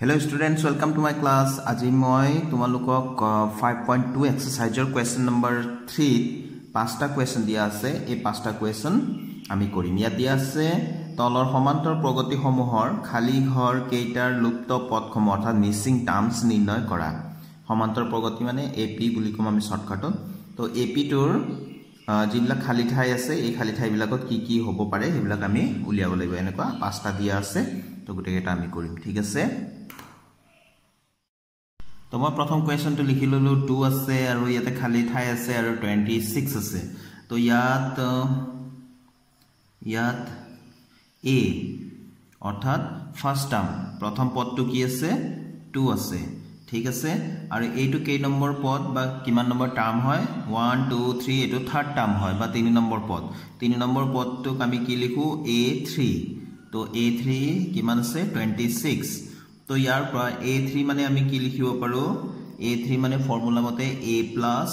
Hello students, welcome to my class. Aji moi tumalukok 5.2 exercise question number 3 pasta question dia ase. Ei pasta question ami korim. Ia dia ase tolor homantor progoti homohor khali ghor keitar lupto pod khomor orthat missing terms nirnoy kora. Homantor progoti mane AP buli kom ami shortcut. To AP tor jibla khali thai ase ei khali thai bilakot ki hobo pare hebilak ami uliabo laibo enekwa pasta dia ase. To gute eta ami korim. Thik ase. तो मैं प्रथम question तो लिखि ललो 2 আছে আৰু ইয়াতে খালি ঠাই আছে আৰু 26 আছে তো ইয়াত a অর্থাৎ ফার্স্ট টার্ম প্রথম পদটো কি আছে 2 আছে ঠিক আছে আৰু এইটো কেই নম্বৰ পদ বা কিমান নম্বৰ টার্ম হয় 1 2 3 এটো থার্ড টার্ম হয় বা 3 নম্বৰ পদ 3 নম্বৰ পদটো আমি কি লিখো a3 তো a3 কিমান আছে 26 तो यार पर a3 माने आमी की लिखिबो पारो a3 माने फॉर्मूला मते a plus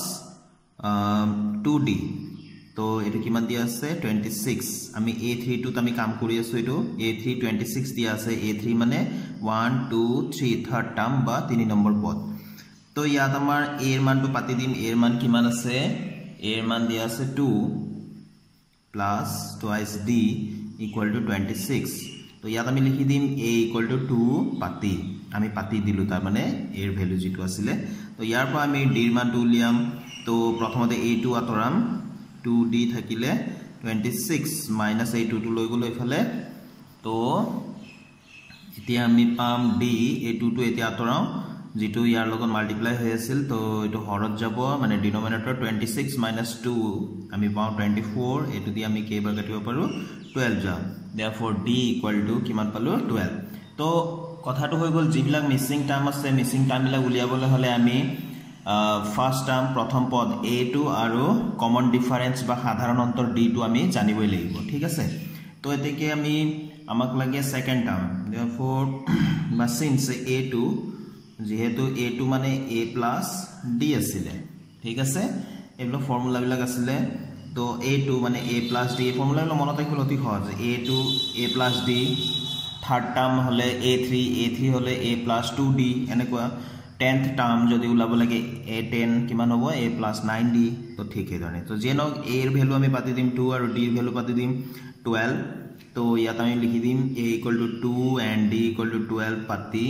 2d तो एटु किमान दिया আছে 26 आमी a3 टू आमी काम करि आसो एटु a3 26 दिया আছে a3 माने 1 2 3 थर्ड टर्म बा 3 नंबर पद तो यात आमार a এর মান তো পাতি দিম a এর মান কিমান আছে a এর মান দিয়া আছে 2 plus twice d equal to 26 तो यात आमी लिखि दिम a equal to 2 पाती आमी पाती दिलु तार माने a এর ভ্যালু जितु आसिले तो यार पर आमी d এর মান तो उलियाम तो प्रथमते a2 आतराम 2d থাকিলে 26 माइनस a2 तो লৈ গলো ইফালে तो এতিয়া আমি পাম d a2 তো এতিয়া আতৰাও जितु यार লগত মাল্টিপ্লাই হৈ আছিল তো এটো হৰত যাব মানে ডিনোমিনেটৰ 26 minus 2 আমি পাও 24 এটো দি আমি কেইবাৰ কাটিব পাৰো 12 যাব therefore d equal to কিমান পালো 12 তো কথাটো হৈ গল জিবিলাক মিসিং টার্ম আছে মিসিং টার্ম বিলা উলিয়াবলে হলে আমি ফার্স্ট টার্ম প্রথম পদ a2 আৰু কমন ডিফারেন্স বা সাধারণ অন্তর d2 আমি জানিবই লাগিব ঠিক আছে তো এতেকে আমি আমাক লাগে সেকেন্ড টার্ম therefore বা সিন্স a2 যেহেতু a2 মানে a plus d আছিলে ঠিক আছে এগুলো ফর্মুলা বিলাক আছিলে তো a2 মানে a plus d ফর্মুলা গুলো মনত রাখিবলৈ অতি সহজ a2 a plus d third term হলে a3 হলে a plus 2d এনেকুৱা 10th টার্ম যদি উলাব লাগে a10 কিমান হ'ব a plus 9d তো ঠিক হেধৰণে তো যেনক a এর ভ্যালু আমি পাতি দিম 2 আৰু d এর ভ্যালু পাতি দিম 12 তো ইয়াত আমি লিখি দিম a equal to 2 and d equal to 12 পাতি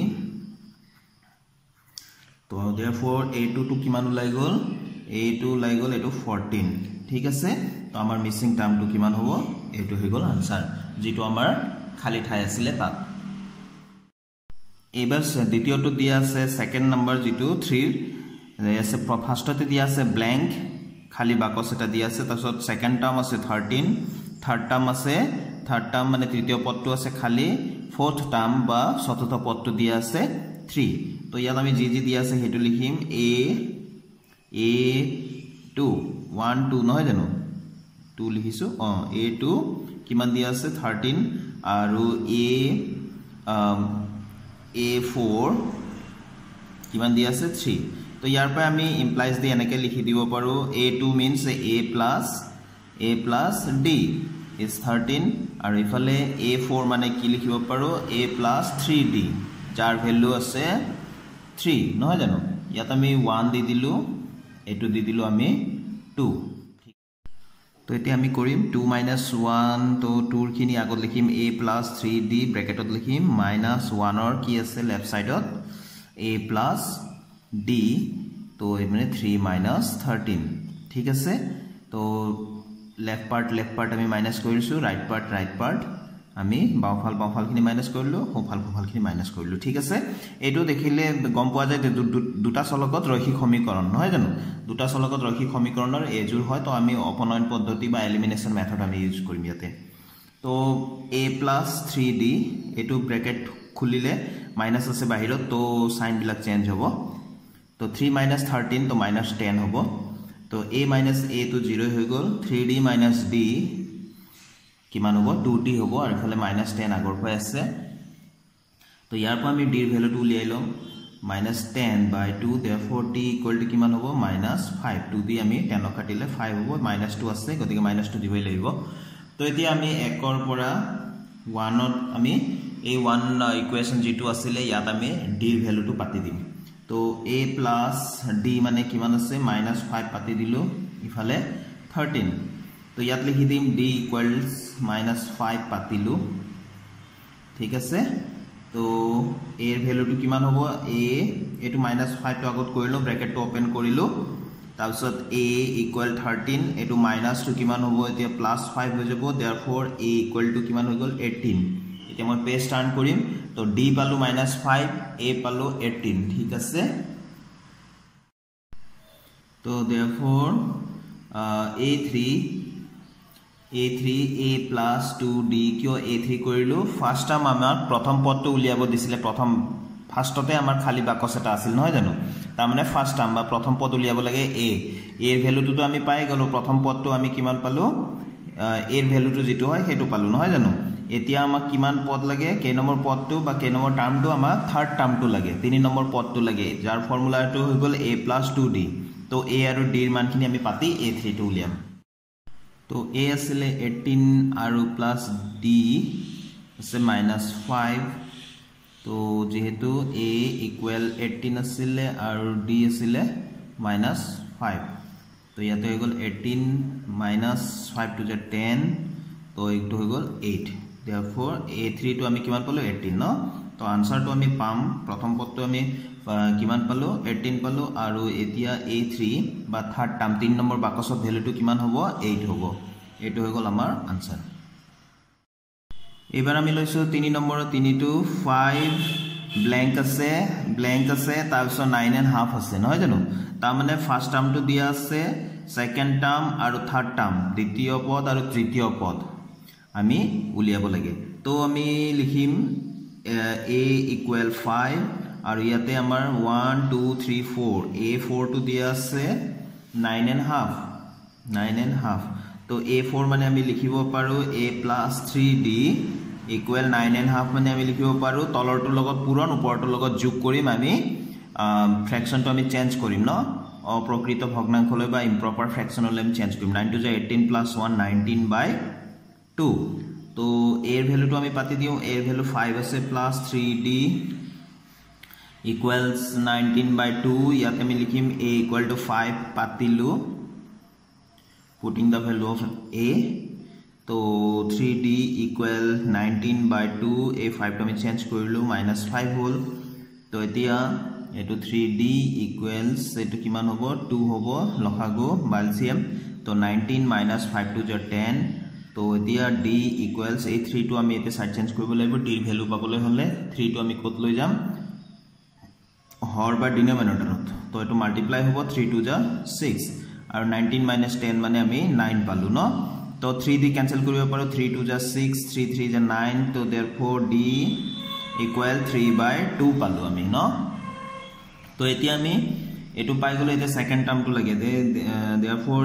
तो therefore a2 to কিমান উলাই গল a2 উলাই গল এটো 14 ঠিক আছে তো আমাৰ মিসিং টার্ম তো কিমান হ'ব এটো হৈ গল आंसर যেটো আমাৰ খালি ঠাই আছিল তাত এবাৰ দ্বিতীয়টো দিয়া আছে সেকেন্ড নাম্বার যেটো 3 আছে ফার্স্টতে দিয়া আছে ব্ল্যাঙ্ক খালি বাকস এটা দিয়া আছে তাৰছত সেকেন্ড টার্ম আছে 13 থার্ড টার্ম আছে থার্ড টার্ম মানে তৃতীয় পদটো আছে খালি ফোর্থ টার্ম বা চতুৰ্থ পদটো দিয়া আছে 3 তো ইয়াত আমি জি দিয়া আছে হেতু লিখিম a2 1 2 নহয় জানো 2 লিখিছো a2 কিমান দিয়া আছে 13 আৰু a4 কিমান দিয়া আছে 3 তো ইয়াৰ পৰা আমি ইমপ্লাইজ দি এনেকে লিখি দিব পাৰো a2 means a plus d is 13 আৰু ইফালে a4 মানে কি লিখিব পাৰো a plus 3d যার ভ্যালু আছে 3 নহয় জানো ইয়াত আমি 1 দি দিলু এটো দি দিলু আমি 2 তো এতিয়া আমি কৰিম 2 1 তো 2 ৰ খিনি আগত লিখিম a plus 3d ব্র্যাকেটত লিখিম -1 ৰ কি আছে লেফট সাইডত a plus d তো এই মানে 3 13 ঠিক আছে তো লেফট পার্ট আমি মাইনাস কৰিছো রাইট পার্ট আমি বাওফাল খিনি মাইনাস কৰিলো সোফাল খিনি মাইনাস কৰিলো ঠিক আছে এটো দেখিলে গম পোৱা যায় দুটা চলকত ৰৈখিক সমীকৰণ নহয় জানো দুটা চলকত ৰৈখিক সমীকৰণৰ এজুৰ হয় তো আমি অপনয়ন পদ্ধতি বা এলিমিনেশন মেথড আমি ইউজ কৰিম ইয়াতে তো a plus 3d এটো ব্র্যাকেট খুলিলে মাইনাস আছে বাহিৰত তো সাইন বিলাক চেঞ্জ হ'ব তো 3 13 তো -10 হ'ব তো a minus a তো 0 হৈ গল 3d minus d কিমান হ'ব 2d হ'ব আৰু ইফালে -10 আগৰ পৰা আছে তো ইয়াৰ পৰা আমি d এর ভ্যালুটো উলিয়াই লম -10 by 2 therefore d equal to কিমান হ'ব -5 2 দি আমি 10 কাটিলে 5 হ'ব -2 আছে গতিকে -2 দিবই লাগিব তো এতিয়া আমি 1 ৰ পৰা 1 ত আমি এই ওয়ান ইকুয়েশন যেটো আছিলে ইয়াত আমি d এর ভ্যালুটো পাতি দিম তো a plus d মানে কিমান আছে -5 পাতি দিলো ইফালে 13 তো ইয়াত লিখি দিম d equals -5 পাতিলো ঠিক আছে তো a এর ভ্যালুটো কিমান হ'ব a এটো -5 টো আগত কৰিলো ব্র্যাকেট টো ওপেন কৰিলো তাৰপিছত a equal 13 এটো মাইনাস টো কিমান হ'ব এতিয়া +5 হৈ যাব therefore a equal to কিমান হৈ গল 18 এতিয়া মই পেজ টাৰ্ন কৰিম তো d পালো -5 a পালো 18 ঠিক আছে তো therefore a3 a plus 2d কিয় a3 কৰিলো ফার্স্ট টাইম আমাৰ প্ৰথম পদটো উলিয়াব দিছিলে প্ৰথম ফার্স্টতে আমাৰ খালি বাকস এটা আছিল নহয় জানো তাৰ মানে ফার্স্ট টাইম বা প্ৰথম পদ উলিয়াব লাগে a এর ভ্যালুটো তো আমি পাই গলো প্ৰথম পদটো আমি কিমান পালো এর ভ্যালুটো যেটো হয় হেতু পালো নহয় জানো এতিয়া আমাক কিমান পদ লাগে কে নম্বৰ পদটো বা কে নম্বৰ টার্মটো আমাক থার্ড টার্মটো লাগে 3 নম্বৰ পদটো লাগে যাৰ ফৰ্মুলাটো হৈ গল a plus 2d তো a আৰু d এর মানখিনি আমি পাতি a3 টো উলিয়াম তো a আসলে 18 আৰু প্লাস d আছে -5 তো যেহেতু a ইকুয়াল 18 আসলে আৰু d আসলে -5 তো ইয়াতে হৈ গল 18 -5 to 10 তো এইটো হৈ গল 8 therefore a3 টো আমি কিমান পালো 18 ন তো আনসার টো আমি পাম প্ৰথম পদটো আমি কিমান পালো 18 পালো আৰু এতিয়া a3 বা থার্ড টার্ম 3 নম্বৰ বাকসৰ ভ্যালুটো কিমান হ'ব 8 হ'ব এটো হৈ গল আমাৰ আনসার এবাৰ আমি লৈছো 3 নম্বৰ 3 to 5 ব্ল্যাঙ্ক আছে তাৰপিছত 9.5 আছে নহয় জানো তাৰ মানে ফার্স্ট টার্মটো দিয়া আছে সেকেন্ড টার্ম আৰু থার্ড টার্ম দ্বিতীয় পদ আৰু তৃতীয় পদ আমি উলিয়াব লাগে তো আমি লিখিম a equal 5 আৰু ইয়াতে আমাৰ 1 2 3 4 a4 টো দিয়া আছে 9.5 তো a4 মানে আমি লিখিব পাৰো a plus 3d equal 9.5 মানে আমি লিখিব পাৰো তলৰটো লগত পুৰণ ওপৰটোৰ লগত যোগ কৰিম আমি ফ্র্যাকশনটো আমি চেঞ্জ কৰিম ন অপ্রকৃত ভগ্নাংশলৈ বা ইম্প্রপার ফ্র্যাকশনলৈ আমি চেঞ্জ কৰিম 9 to 18 plus 1 19/2 তো a এর ভ্যালুটো আমি পাতি দিও a এর ভ্যালু 5 আছে plus 3d equals 19/2 ইয়াতে আমি লিখিম a equal to 5 পাতিলো putting the value of a तो 3d equal 19/2 a 5 to আমি চেঞ্জ কৰিলো -5 হল তো এতিয়া এটো 3d equals এটো কিমান হ'ব 2 হ'ব লসাগু বালসিয়াম তো 19 - 5 to 10 তো এতিয়া d equals a 3 to আমি এতে সাইড চেঞ্জ কৰিব লাগিব d এর ভ্যালু পাবলৈ হলে 3 to আমি কত লৈ যাম হর বা ডিনোমিনেটরত তো এটো মাল্টিপ্লাই হ'ব 3 to 6 আৰু 19 - 10 মানে আমি 9 পালো ন তো 3 দি ক্যান্সেল কৰিব পাৰো 3 to 6 3 3 9 তো therefore d equal 3/2 পালো আমি ন তো এতিয়া আমি এটো পাই গলো এটা সেকেন্ড টার্মটো লাগে therefore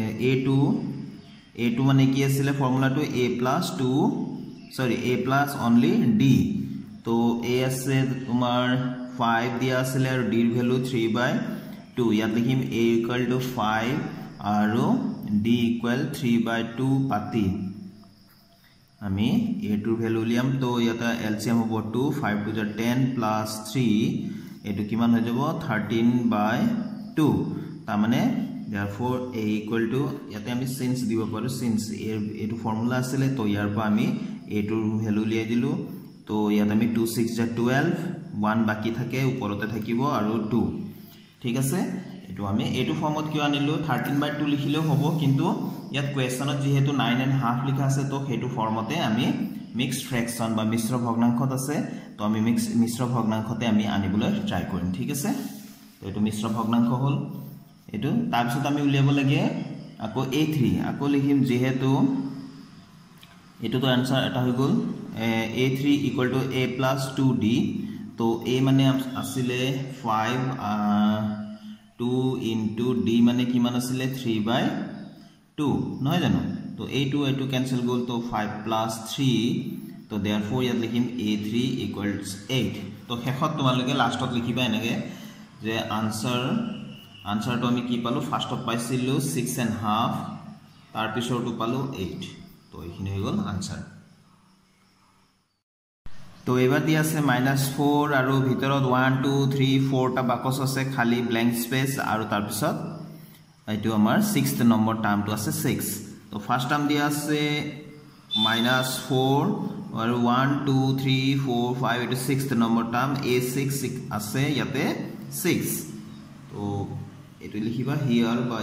a2 মানে কি আছিল ফর্মুলাটো a plus 2 sorry a plus only d তো a আছে তোমার 5 দিয়া আছিল আৰু d এর ভ্যালু 3/2 ইয়াত লিখিম a equal to 5 আৰু d equal 3/2 পাতি আমি a টুৰ ভ্যালু লিয়াম তো ইয়াতে এলসিএম হ'ব 2 5 to 10 plus 3 এটো কিমান হৈ যাব 13/2 তাৰ মানে therefore a equal to ইয়াতে আমি since দিব পাৰো since এটো ফর্মুলা আছিল তো ইয়াৰ পৰা আমি a টুৰ ভ্যালু লিয়াই দিলো তো ইয়াত আমি 2 6 12 1 বাকি থাকে ওপৰতে থাকিব আৰু 2 ঠিক আছে এটো আমি এটো ফর্মত কিয় আনিলো 13/2 লিখিলেও হ'ব কিন্তু ইয়াত কোৱেশ্চনত যেহেতু 9.5 লিখা আছে তো হেতু ফর্মতে আমি মিক্সড ফ্র্যাকশন বা মিশ্র ভগ্নাংশত আছে তো আমি মিশ্র ভগ্নাংশতে আমি আনিবলৈ ট্রাই কৰিম ঠিক আছে তো এটো মিশ্র ভগ্নাংশ হল এটো তাৰ পিছত আমি উলিয়াব লাগে আকৌ a3 আকৌ লিখিম যেহেতু এটো তো आंसर এটা হৈ গল a3 equal to a plus 2d তো a মানে আসলে 5 2 into d মানে কিমান আসলে 3/2 নহয় জানো তো a2 ক্যান্সেল গল তো 5 plus 3 তো therefore ইয়াত লিখিম a3 equals 8 তো শেষত তোমালোকে লাষ্টত লিখিবা এনেকে যে आंसर তো আমি কি পালো ফার্স্টত পাইছিলো 6.5 তাৰ পিছৰটো পালো 8 তো এইখিনি হৈ গল आंसर তো এবাৰ দিয়া আছে -4 আৰু ভিতৰত 1 2 3 4 টা বাকস আছে খালি ব্ল্যাঙ্ক স্পেস আৰু তাৰ পিছত এইটো আমাৰ 6th নম্বৰ টাৰ্মটো আছে 6 তো ফাৰ্স্ট টাৰ্ম দিয়া আছে -4 আৰু 1 2 3 4 5 এইটো 6th নম্বৰ টাৰ্ম a6 আছে ইয়াতে 6 তো এটো লিখিবা হিয়ার বা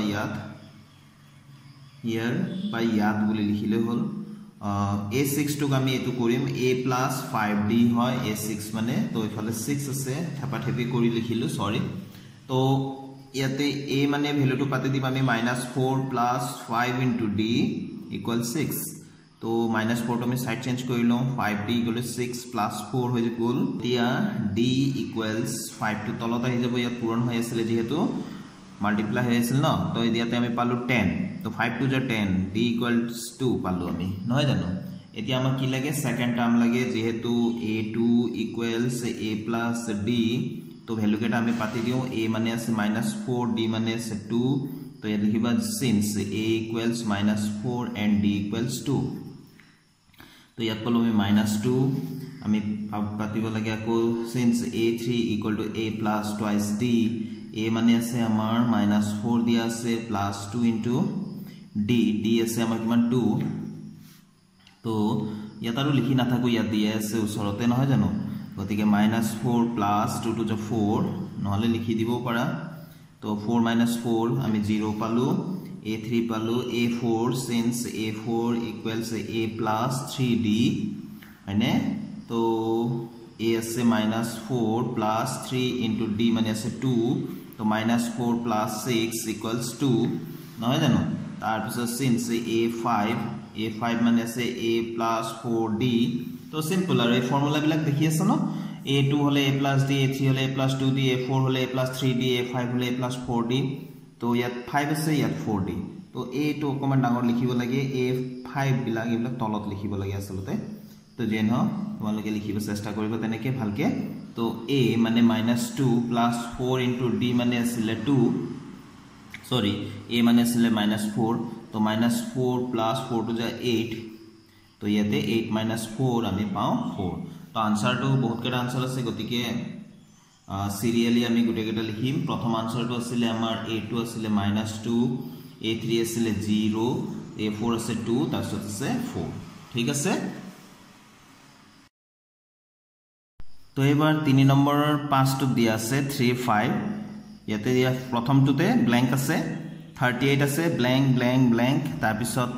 ইয়াত বুলি লিখিলে হল a6 টু আমি এটো কৰিম a plus 5d হয় a6 মানে তো ইফালে 6 আছে থেপাথেপি কৰি লিখিলো সৰি তো ইয়াতে a মানে ভ্যালুটো পাতে দিম আমি -4 plus 5 into d equal 6 তো -4 তো আমি সাইড চেঞ্জ কৰি লওঁ 5d equal 6 plus 4 হৈ গল দিয়া d equals 5 to তলত আহি যাব ইয়াত পূৰণ হৈ আছিল যেহেতু মাল্টিপ্লাই হৈ আছিল ন তো ইয়াতে আমি পালো 10 তো 5 to 10 d equals 2 পালো আমি নহয় জানো এতিয়া আমাক কি লাগে সেকেন্ড টার্ম লাগে যেহেতু a2 equals a plus d তো ভ্যালু কেটা আমি পাতি দিও a মানে আছে -4 d মানে আছে 2 তো ইয়াত লিখিবা since a equals -4 and d equals 2 তো ইয়াত পালো আমি -2 আমি পাতিব লাগে আকৌ since a3 equal to a plus twice d a মানে আছে আমাৰ -4 দিয়া আছে plus 2 into d আছে আমাৰ কিমান 2 তো ইয়াত আৰু লিখি না থাকো ইয়াত দিয়া আছে ওচৰতে নহয় জানো গতিকে -4 plus 2 to the 4 নহলে লিখি দিব পাৰা তো 4 - 4 আমি 0 পালো a3 পালো a4 since a4 equals a plus 3d হয়নে তো a আছে -4 plus 3 into d মানে আছে 2 তো -4 plus 6 equals 2 নহয় জানো তাৰ পিছত since a5 মানে আছে a plus 4d তো সিম্পল আৰু এই ফৰ্মুলা বিলাক দেখি আছে ন a2 হলে a plus d a3 হলে a plus 2d a4 হলে a plus 3d a5 হলে a plus 4d তো ইয়াত 5 আছে ইয়াত 4d তো a2 অকমান ডাঙৰ লিখিব লাগে a5 বিলাক এইবিলাক তলত লিখিব লাগে আসলতে তো যেন তোমালোকে লিখিব চেষ্টা কৰিব তেনেকে ভালকে তো a মানে -2 plus 4 into d মানে আছিল 2 সরি a মানে আছিল -4 তো -4 plus 4 to the 8 তো ইয়াতে 8 - 4 আমি পাও 4 তো আনসারটো বহুত কেটা আনসার আছে গতিকে সিরিয়ালি আমি গুটে কেটা লিখিম প্রথম আনসারটো আছিল আমাৰ a2 আছিল -2 a3 আছিল 0 a4 আছে 2 তাৰপিছত আছে 4 ঠিক আছে তো এবাৰ 3 নম্বৰৰ 5 টো দিয়া আছে 3 5 ইয়াতে দিয়া প্ৰথমটোতে ব্ল্যাঙ্ক আছে 38 আছে ব্ল্যাঙ্ক তাৰপিছত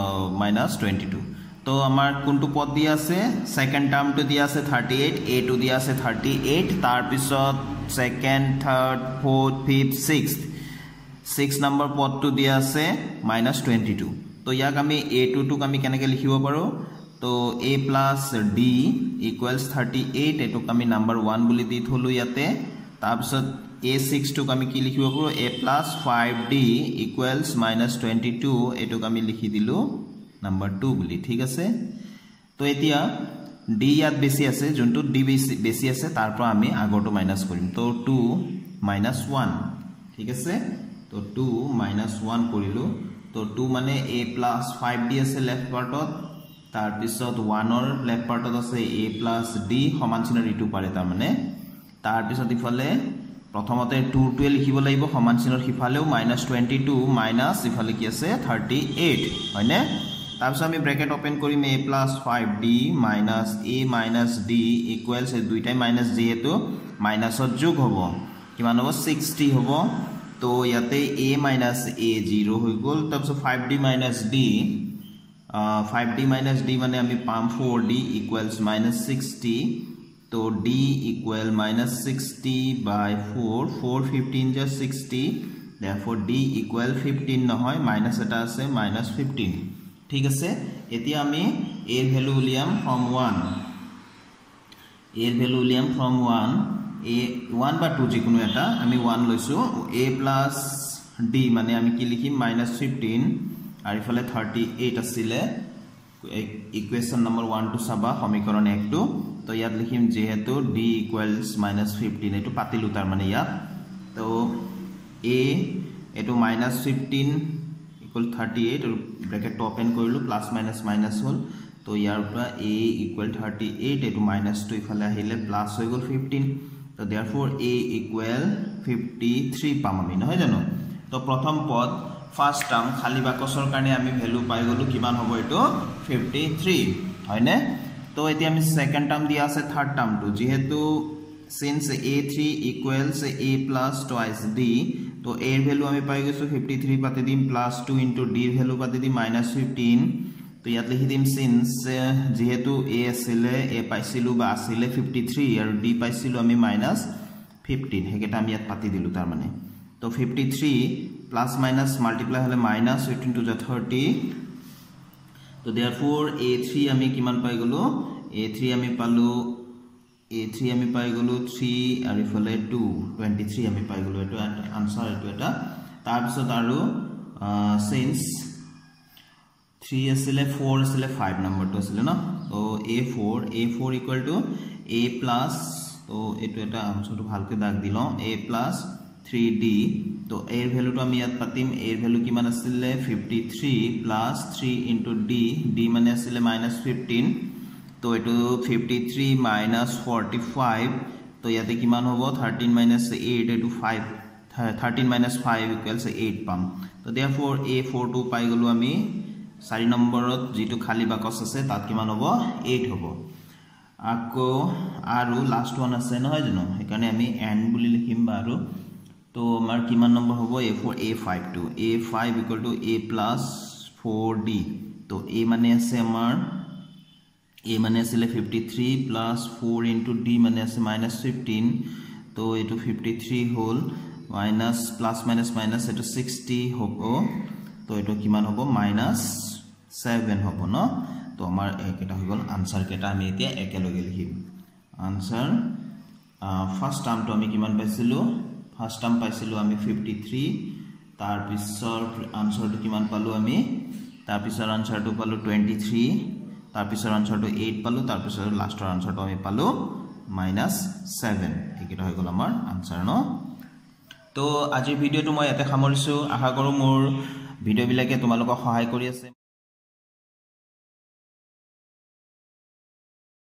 -22 তো আমাৰ কোনটো পদ দিয়া আছে সেকেন্ড টার্মটো দিয়া আছে 38 a2 দিয়া আছে 38 তাৰপিছত second third fourth fifth sixth 6 নম্বৰ পদটো দিয়া আছে -22 তো ইয়াক আমি a2 টোক আমি কেনেকৈ লিখিব পাৰো তো a plus d equals 38 এটোক আমি নাম্বার 1 বুলি দি থলো ইয়াতে তাৰপিছত a6 টোক আমি কি লিখিব পাৰো a plus 5d equals -22 এটোক আমি লিখি দিলো নাম্বার 2 বুলি ঠিক আছে তো এতিয়া d ইয়াত বেছি আছে যোনটো d বেছি আছে তাৰ পৰা আমি আগৰটো মাইনাস কৰিম তো 2 - 1 ঠিক আছে তো 2 - 1 কৰিলো তো 2 মানে a plus 5d আছে লেফট পাৰ্টত তাৰ পিছত 1 ৰ লেফট পাৰ্টত আছে a plus d সমান চিহ্ন ঋতু পাৰে তাৰ মানে তাৰ পিছত ইফালে প্ৰথমতে 2 টোৱে লিখিব লাগিব সমান চিহ্নৰ হিফালেও -22 মাইনাস ইফালে কি আছে 38 হয়নে তাৰপিছত আমি ব্ৰেকেট ওপেন কৰিম a plus 5d minus a minus d equals দুইটাই মাইনাস যেহেতু মাইনাসত যোগ হ'ব কিমান হ'ব 60 হ'ব তো ইয়াতে a minus a 0 হৈ গল তাৰপিছত 5d minus d 5d minus d মানে আমি পাম 4d equals -60 তো d equal -60 by 4 4 15 just 60 therefore d equal 15 নহয় মাইনাস এটা আছে -15 ঠিক আছে এতিয়া আমি a এর ভ্যালু উলিয়াম from 1 a এর ভ্যালু উলিয়াম from 1 a 1 বা 2 যিকোনো এটা আমি 1 লৈছো a plus d মানে আমি কি লিখিম -15 আর ইফালে 38 আছিলে ইকুয়েশন নাম্বার 1 টু সাবা সমীকরণ 1 টু তো ইয়াত লিখিম যেহেতু d equals -15 এটো পাতিলু তার মানে ইয়াত তো a এটো -15 equal 38 ব্র্যাকেট ওপেন কৰিলো প্লাস মাইনাস মাইনাস হল তো ইয়াৰ পৰা a equal 38 এটো মাইনাস টু ইফালে আহিলে প্লাস হৈ গল 15 তো therefore a equal 53 পাম আমি নহয় জানো তো প্ৰথম পদ ফার্স্ট টার্ম খালি বাকসৰ কাৰণে আমি ভ্যালু পাই গলো কিমান হ'ব এটো 53 হয়নে তো এতিয়া আমি সেকেন্ড টার্ম দিয়া আছে থার্ড টার্ম টু যেহেতু since a3 equals a plus twice d तो a value আমি পাই গৈছো 53 পাতে দিম plus 2 into d value পাতে দিম minus 15 तो ইয়াত লিখি দিম since যেহেতু a আছিল a পাইছিলো বা আছিল 53 আৰু d পাইছিলো আমি minus 15 হেকেটা আমি ইয়াত পাতি দিলু তাৰ মানে तो 53 plus minus multiply হলে minus 15 to the 30 तो therefore a3 আমি কিমান পাই গলো a3 আমি পালো a3 আমি পাই গলো 3 আৰু ইফালে 2 23 আমি পাই গলো এটো আনসার এটো এটা তাৰ পিছত আৰু since 3 আসলে 4 আসলে 5 নাম্বার তো আসলে না তো a4 equal to a plus তো এটো এটা আনসারটো ভালকে দাগ দিলো a plus 3d তো এর ভ্যালুটো আমি ইয়াত পাতিম এর ভ্যালু কিমান আসলে 53 plus 3 into d মানে আসলে -15 तो এটো 53 minus 45 तो ইয়াতে কিমান হ'ব 13 minus 8 এটো 5 13 minus 5 equals 8 পাম তো therefore a42 পাই গলো আমি 4 নম্বৰত যেটো খালি বাকস আছে তাত কিমান হ'ব 8 হ'ব আকো আৰু লাস্ট ওয়ান আছে নহয় জানো এখানে আমি n বুলি লিখিম বাৰু তো আমাৰ কিমান নম্বৰ হ'ব a52 a5 equal to a plus 4d তো a মানে আছে আমাৰ a মানে আসলে 53 plus 4 into d মানে আছে minus 15 তো এটো 53 হল minus plus minus minus এটো 60 হ'ব তো এটো কিমান হ'ব minus 7 হ'ব ন তো আমাৰ একেটা হৈ গল আনসার কেটা আমি এতিয়া একেলগে লিখিম আনসার ফার্স্ট টার্মটো আমি কিমান পাইছিলো ফার্স্ট টার্ম পাইছিলো আমি 53 তাৰ পিছৰ আনসারটো কিমান পালো আমি তাৰ পিছৰ আনসারটো পালো 23 तार पिछर आंसर तो 8 पालो तार पिछर लास्टर आंसर तो আমি পালো -7 একেটা হৈ গল আমাৰ আনসার ন তো আজিৰ ভিডিওটো মই এতে সামৰিছো আশা কৰো মোৰ ভিডিও বিলাকে তোমালোকক সহায় কৰি আছে